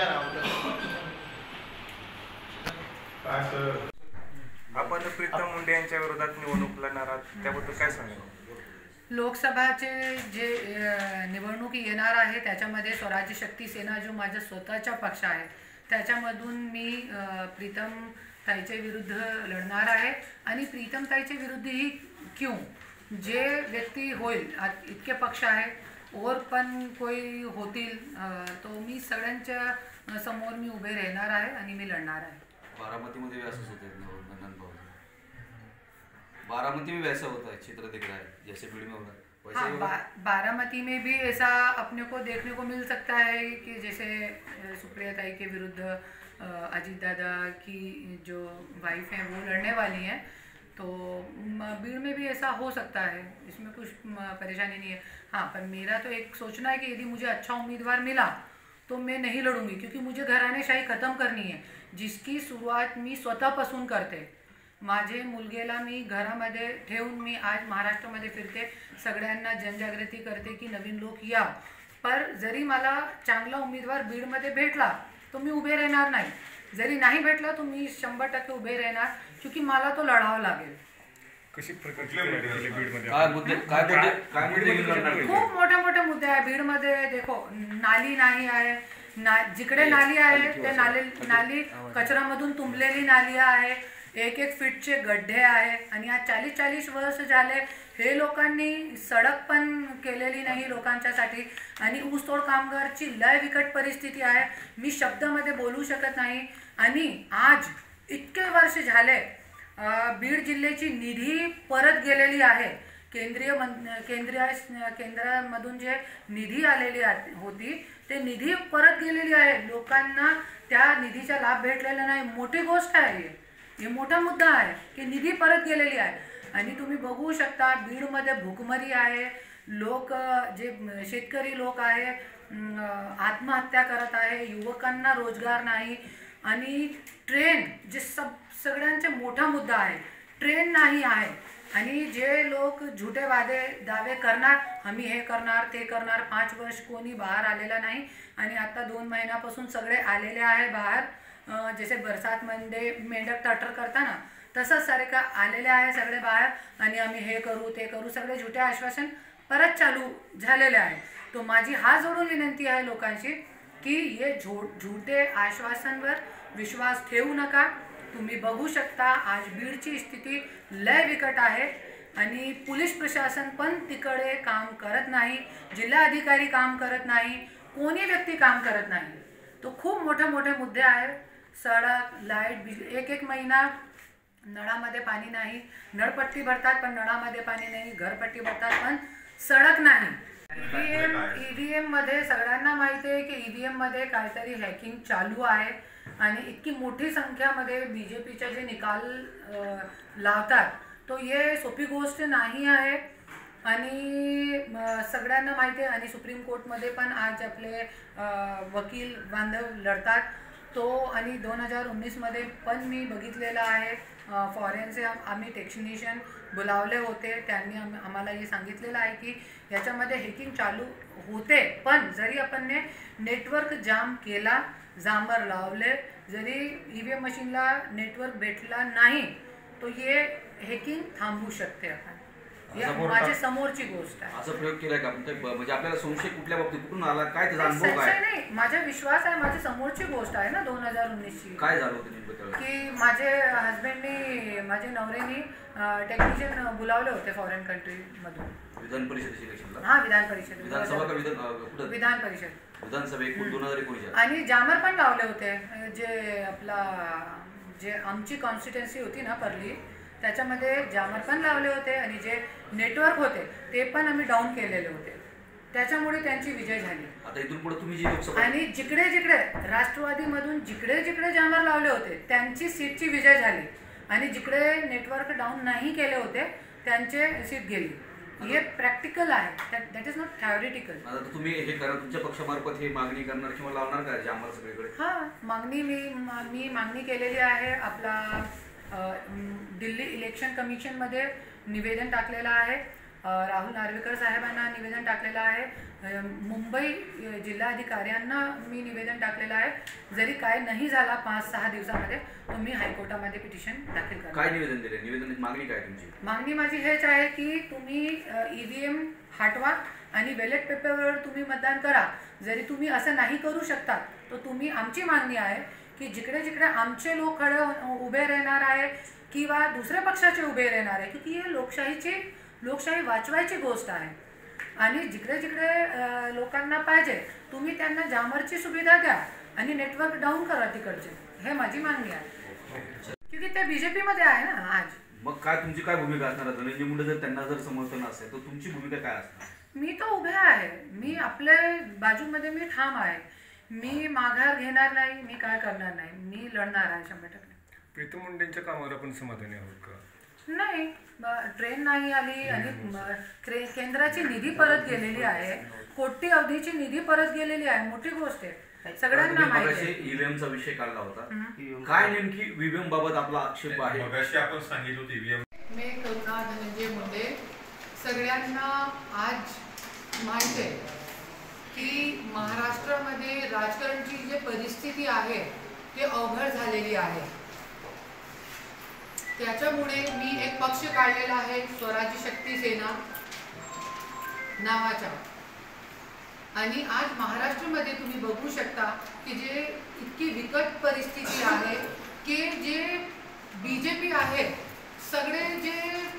आपण प्रीतम मुंडे यांच्या विरोधात निवडणूक लढणार आहात, त्याबद्दल काय सांगाल? लोकसभाचे जे निवडणूक येणार आहे त्याच्यामध्ये स्वराज्य शक्ती सेना जो माझा स्वतःचा पक्ष आहे त्याच्यामधून मी प्रीतम ताईच्या विरुद्ध लढणार आहे. आणि प्रीतम ताईच्या विरुद्ध ही क्यों जे व्यक्ती होईल इतके पक्ष आहे और पण कोई होतील तो मी सगळ्यांच्या समोर मी उभे राहणार आहे आणि मी लढणार आहे. बारामती में वैसा होता है, बारामती में वैसा होता है, चित्र दिख रहा है जैसे भीड़ में होगा वैसे हाँ, बारामती में भी ऐसा अपने को देखने को मिल सकता है कि जैसे सुप्रिया ताई के विरुद्ध अजीत दादा की जो वाइफ है वो लड़ने वाली हैं, तो भीड़ में भी ऐसा हो सकता है, इसमें कुछ परेशानी नहीं है. हाँ, पर मेरा तो एक सोचना है कि यदि मुझे अच्छा उम्मीदवार मिला तो मैं नहीं लड़ूंगी, क्योंकि मुझे घराणेशाही ख़त्म करनी है जिसकी सुरुवात मी स्वतःपासून करते. माझे मुलगेला मी घरामध्ये ठेवून मी आज महाराष्ट्रामध्ये फिरते, सगळ्यांना जनजागृती करते की नवीन लोक या. पर जरी मला चांगला उमेदवार बीडमध्ये भेटला तो मी उभे राहणार नाही, जरी नाही भेटला तो मी 100% उभे राहणार, क्योंकि मला तो लढावं लागेल. कशी प्रकारची बीडमध्ये खूप मोठे मोठे मुद्दे आहे बीडमध्ये. देखो, नाली नाही आहे, जिकडे नाली आहे ते नाली कचरामधून तुंबलेली नाली आहे, 1-1 फीटचे गड्डे आहे. आणि आज 40-40 वर्ष झाले हे लोकांनी सडक पण केलेली नाही लोकांच्यासाठी. आणि ऊसतोड कामगारची लय विकट परिस्थिती आहे, मी शब्दामध्ये बोलू शकत नाही. आणि आज इतके वर्ष झाले बीड जिल्ह्याची निधी परत गेलेली आहे, केंद्रामधून जे निधी आलेली होती ते निधी परत गेलेली आहे, लोकांना त्या निधीचा लाभ भेटलेला नाही. मोठी गोष्ट आहे, हे मोठा मुद्दा आहे की निधी परत गेलेली आहे. आणि तुम्ही बघू शकता बीडमध्ये भूकमरी आहे, लोक जे शेतकरी लोक आहे आत्महत्या करत आहे, युवकांना रोजगार नाही. आणि ट्रेन जे सगळ्यांचा मोठा मुद्दा आहे, ट्रेन नाही आहे. आणि जे लोक झुटे दावे करणार, आम्ही हे करणार ते करणार, 5 वर्ष कोणी बाहेर आलेला नाही. आणि आता 2 महिन्यापासून सगळे आलेले आहे बाहेर, जसे बरसातमध्ये मेंढक टटर करताना तसंच सारखं आलेले आहे सगळे बाहेर. आणि आम्ही हे करू ते करू, सगळे झुटे आश्वासन परत चालू झालेले आहे. तो माझी हात जोडून विनंती आहे लोकांची की हे झुटे आश्वासनवर विश्वास ठेवू नका. तुम्ही बघू शकता आज बीडची स्थिती लय विकट आहे आणि पोलीस प्रशासन पण तिकडे काम करत नाही, जिल्हाधिकारी काम करत नाही, कोणी व्यक्ती काम करत नाही. तो खूप मोठे मोठे मुद्दे आहेत. सडक, लाईट, बिजली, 1-1 महिना नळामध्ये पाणी नाही, नळपट्टी भरतात पण नळामध्ये पाणी नाही, घरपट्टी भरतात पण सडक नाही. ईव्हीएम मध्ये सगळ्यांना माहिती आहे की ईव्हीएम मध्ये काहीतरी हॅकिंग चालू आहे आणि इतकी मोठी संख्यामध्ये बीजेपीचे जे निकाल लावतात तो हे सोपी गोष्ट नाही आहे. आणि सगळ्यांना माहिती आहे. आणि सुप्रीम कोर्टमध्ये पण आज आपले वकील बांधव लढतात तो. आणि 2019मध्ये पण मी बघितलेलं आहे, फॉरेनचे आम्ही टेक्निशियन बोलावले होते, त्यांनी आम्हाला हे सांगितलेलं आहे की याच्यामध्ये हॅकिंग चालू होते. पण जरी आपण नेटवर्क जाम केला, जामर लावले, जरी ईव्हीएम मशीनला नेटवर्क भेटला नाही तो हे हॅकिंग थांबवू शकते आपण. माझ्या समोरची गोष्ट आहे. असा प्रयोग केलाय का म्हणजे आपल्याला संशय कुठल्या बाबतीत कुठून आला, काय त्याचा अनुभव काय? नाही, माझा विश्वास आहे, माझी समोरची गोष्ट आहे ना. 2019ची काय झालं होतं नेमकं की माझे हस्बंडनी, माझे नवऱ्यानी टेक्निशियन बोलावले होते फॉरेन कंट्री मधून. विधान परिषदेची इलेक्शनला? हाँ, विधान परिषद, विधानसभा का विधान परिषद, विधानसभा 2019. आणि जामर पण लावले होते, जे आपला जे आमची कॉन्स्टिट्युएन्सी होती ना परली, त्याच्यामध्ये जामर पण लावले होते आणि जे नेटवर्क होते ते पण आम्ही डाऊन केलेले होते, त्याच्यामुळे त्यांची विजय झाली. आता इथून पुढे तुम्ही जी लोकसभा आणि जिकडे जिकडे राष्ट्रवादीमधून जिकडे जिकडे जामर लावले होते त्यांची सीटची विजय झाली. आणि जिकडे नेटवर्क डाऊन नाही केले होते त्यांचे सीट गेली. हे प्रॅक्टिकल आहे, दॅट इज नॉट थ्योरिटिकल. आता तुम्ही हे करा, तुमच्या पक्षामार्फत हे मागणी करणार किंवा लावणार का जामर सगळीकडे? हां, मागणी मी मागणी केलेली आहे. आपला दिल्ली इलेक्शन कमिशनमध्ये निवेदन टाकलेलं आहे राहुल नार्वेकर साहेबांना निवेदन टाकलेलं आहे, मुंबई जिल्हाधिकाऱ्यांना मी निवेदन टाकलेलं आहे. जरी काय नाही झाला 5-6 दिवसामध्ये तर मी हायकोर्टामध्ये पिटिशन दाखल करणार. काय निवेदन दिले? निवेदनाची मागणी काय तुमची? मागणी माझी हेच आहे की तुम्ही EVM हटवा आणि बॅलेट पेपरवर तुम्ही मतदान करा. जरी तुम्ही असं नाही करू शकता तर तुम्ही, आमची मागणी आहे की जिकडे जिकडे आमचे लोक उभे राहणार आहे किंवा दुसऱ्या पक्षाचे उभे राहणार आहे, की ही लोकशाही वाचवायची गोष्ट आहे. आणि जिकडे जिकडे लोकांना पाहिजे तुम्ही त्यांना जामरची सुविधा द्या आणि नेटवर्क डाऊन करा तिकडचे. हे माझी मागणी आहे, क्योंकि ते BJP मध्ये आहे ना आज. मग काय तुमची काय भूमिका असणार? धनंजय मुंडे जर त्यांना जर समर्थन असेल तर तुमची भूमिका काय असणार? मी तर उभे आहे, मी आपल्या बाजूमध्ये मी ठाम आहे. मी माघार घेणार नाही, मी काय करणार नाही, मी लढणार आहे 100%. प्रीतम मुंडेंच्या कामावर आपण समाधानी आहोत का? नाही, ट्रेन नाही आली आणि केंद्राची निधी परत गेलेली आहे, कोटी अवधीची निधी परत गेलेली आहे, मोठी गोष्ट आहे, सगळ्यांना माहिती आहे. ईव्हीएमचा विषय काढला होता, काय नेमकी ईव्हीएम बाबत आपला आक्षेप आहे? मगाशी आपण सांगितलं होतं ईव्हीएम. मी करुणा धनंजय मुंडे. सगळ्यांना आज माहिती आहे की महाराष्ट्रामध्ये राजकारणाची जी परिस्थिती आहे ती अवघड झालेली आहे. त्याच्यामुळे मी एक पक्ष काढलेला आहे, स्वराज्य शक्ती सेना नावाचा. आणि आज महाराष्ट्रामध्ये तुम्ही बघू शकता की जे इतकी बिकट परिस्थिती आहे की जे BJP आहे, सगळे जे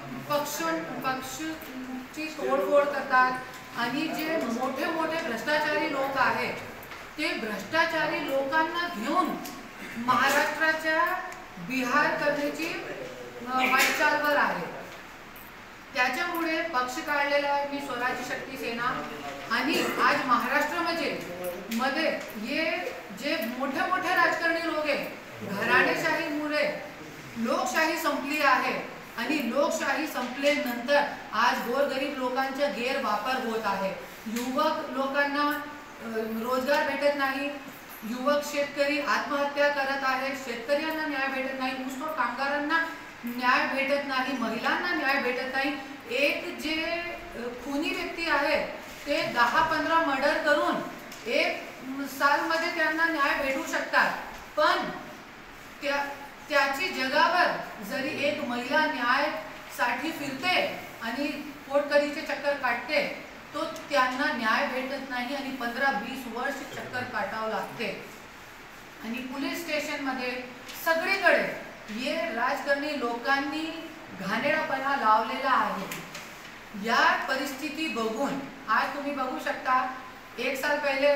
पक्षची तोडफोड करतात आणि जे मोठे मोठे भ्रष्टाचारी लोक आहेत ते भ्रष्टाचारी लोकांना घेऊन महाराष्ट्राच्या बिहार करण्याची वाटचालवर आहे. त्याच्यामुळे पक्ष काढलेला आहे मी, स्वराज्य शक्ती सेना. आणि आज महाराष्ट्रामध्ये हे जे मोठे मोठे राजकारणी लोक आहेत, घराणेशाहीमुळे लोकशाही संपली आहे आणि लोकशाही संपल्यानंतर आज गोरगरीब लोकांचा गैरवापर होत आहे. युवक लोकांना रोजगार भेटत नाही, युवक शेतकरी आत्महत्या करत आहेत, शेतकऱ्यांना न्याय भेटत नाही, ऊसतोड कामगारांना न्याय भेटत नाही, महिलांना न्याय भेटत नाही. एक जे खुनी व्यक्ती आहे ते 10-15 मर्डर करून 1 सालमध्ये त्यांना न्याय भेटू शकतात, पण त्याची जगावर जरी एक महिला न्यायासाठी फिरते आणि कोर्टकरीचे चक्कर काढते तो त्यांना न्याय भेटत नाही आणि 15-20 वर्ष चक्कर काटावं लागते. आणि पोलीस स्टेशनमध्ये सगळीकडे हे राजकारणी लोकांनी घाणेरडापणा लावलेला आहे. या परिस्थिती बघून आज तुम्ही बघू शकता, 1 साल पहिले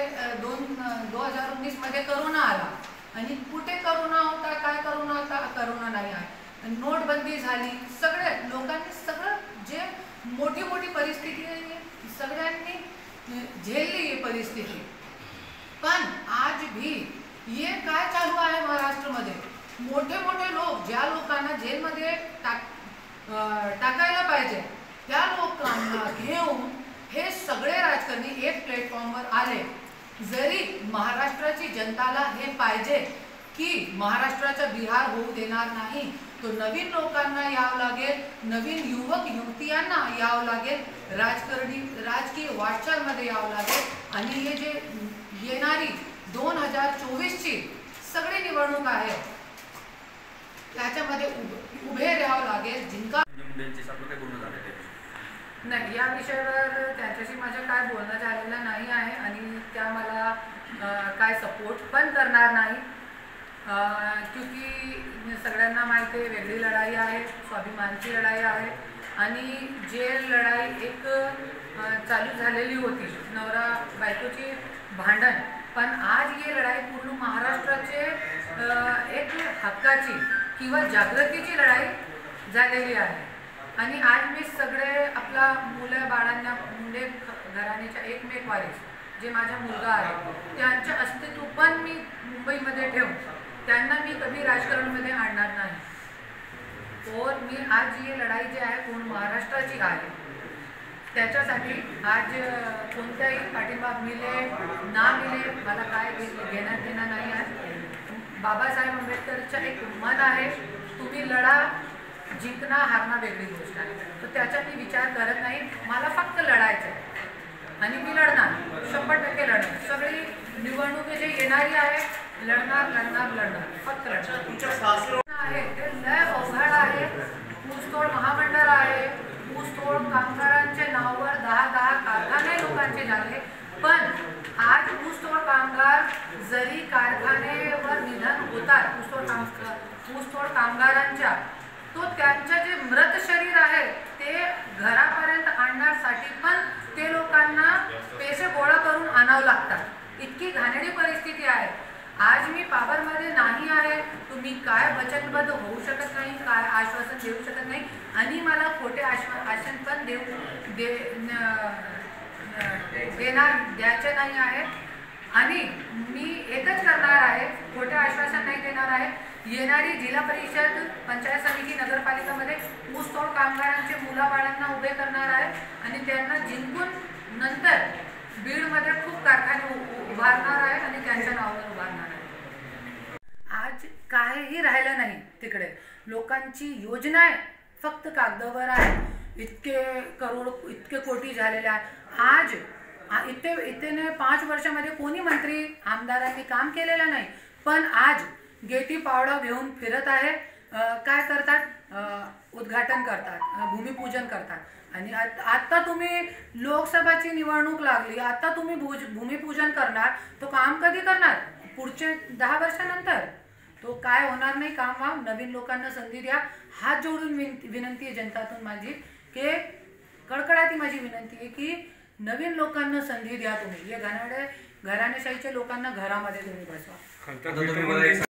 2019 मध्ये करोना आला आणि कुठे करोना होता, काय करोना होता? करोना नाही आहे. नोटबंदी झाली, सगळे लोकांनी सगळं जे मोठी मोठी परिस्थिती सगळ्यांनी झेलली ही परिस्थिती. पण आज भी हे काय चालू आहे महाराष्ट्रामध्ये, मोठे मोठे लोक ज्या लोकांना जेलमध्ये टाकायला पाहिजे त्या लोकांना घेऊन हे सगळे राजकारणी एक प्लॅटफॉर्मवर आले. जरी महाराष्ट्राची जनताला हे पाहिजे की महाराष्ट्राचा बिहार होऊ देणार नाही, तो नवीन लोकांना यावं लागेल, नवीन युवक युवतीयांना यावं लागेल, राजकीय वाटचालमध्ये यावं लागेल. आणि हे जे येणारी 2024ची सगळी निवडणूक आहे त्याच्यामध्ये उभे राहावं लागेल. जिंका नाही, या विषयावर त्यांच्याशी माझं काय बोलणं झालेलं नाही आहे आणि त्या मला काय सपोर्ट पण करणार नाही, क्योंकि सगळ्यांना माहिती आहे वेगळी लढाई आहे, स्वाभिमानची लढाई आहे. आणि जे लढाई एक चालू झालेली होती नवरा बायकोची भांडण, पण आज ही लढाई पूर्ण महाराष्ट्राचे एक हक्काची किंवा जागृतीची लढाई झालेली आहे. आणि आज मी सगळे आपला मुलं बाळांना मुंडे घराण्याच्या एकमेक वारीस जे माझा मुलगा आहे त्यांचे अस्तित्व पण मी मुंबईमध्ये ठेवून त्यांना मी कधी राजकारणामध्ये आणणार नाही. तर मी आज ही लढाई जी आहे पूर्ण महाराष्ट्राची आहे. त्याच्यासाठी आज कोणत्याही पाठिंबा मिले ना मिले मला काय घेण्यात देणार नाही आहे. बाबासाहेब आंबेडकरचं एक मन आहे, तुम्ही लढा जिंकणं हारणं वेगळी गोष्ट आहे. तर त्याचा मी विचार करत नाही. मला फक्त लढायचं आहे आणि मी लढणार, 100% लढणार. सगळी निवडणूक जे येणारी आहे लढणार फक्त लढणार आहे. ते लय अवघड आहे. ऊसतोड महामंडळ आहे, ऊसतोड कामगारांच्या नावावर 10 कारखाने लोकांचे झाले. पण आज ऊसतोड कामगार जरी कारखान्यावर निधन होतात ऊसतोड कामगारांच्या, तो त्यांचं जे मृत शरीर आहे ते घरापर्यंत आणण्यासाठी पण ते लोकांना पैसे गोळा करून आणावं लागतात. इतकी घाणेरडी परिस्थिती आहे. आज मी पॉवरमध्ये नाही आहे, तुम्ही काय वचनबद्ध होऊ शकत नाही, काय आश्वासन देऊ शकत नाही आणि मला खोटे आश्वासन पण द्यायचे नाही आहे. आणि मी एकच करणार आहे, खोटे आश्वासन नाही देणार आहे. येणारी जिल्हा परिषद, पंचायत समिती, नगरपालिकामध्ये ऊसतोड कामगारांचे मुलाबाळांना उभे करणार आहे आणि त्यांना जिंकून नंतर बीडमध्ये खूप कारखाने उभारणार आहे आणि त्यांच्या नावावर उभारणार आहे. आज काहीही राहिलं नाही तिकडे. लोकांची योजना आहे फक्त कागदावर आहे. इतके करोड, इतके कोटी झालेले आहे. आज इथे 5 वर्षामध्ये कोणी मंत्री आमदारांनी काम केलेलं नाही. पण आज गेटी पावडा घेऊन फिरत आहे. काय करतात? उद्घाटन करतात, भूमिपूजन करतात. आणि आता तुम्ही लोकसभाची निवडणूक लागली, आता तुम्ही भूमिपूजन करणार, तो काम कधी करणार? पुढचे 10 वर्षानंतर. तो काय होणार नाही काम. नवीन लोकांना संधी द्या. हात जोडून विनंती आहे जनतातून माझी, की कडकडाती माझी विनंती आहे की नवीन लोकांना संधी द्या. तुम्ही हे घराणेशाहीच्या लोकांना घरामध्ये तुम्ही बसवा.